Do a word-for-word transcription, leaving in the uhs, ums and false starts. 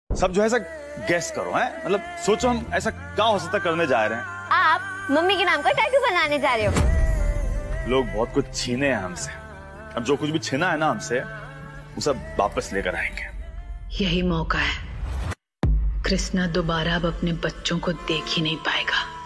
सब जो है ऐसा गैस करो, है मतलब सोचो हम ऐसा क्या हो सकता करने जा रहे हैं। आप मम्मी के नाम का टैटू बनाने जा रहे हो। लोग बहुत कुछ छीने हैं हमसे, अब जो कुछ भी छीना है ना हमसे वो सब वापस लेकर आएंगे। यही मौका है। कृष्णा दोबारा अब अपने बच्चों को देख ही नहीं पाएगा।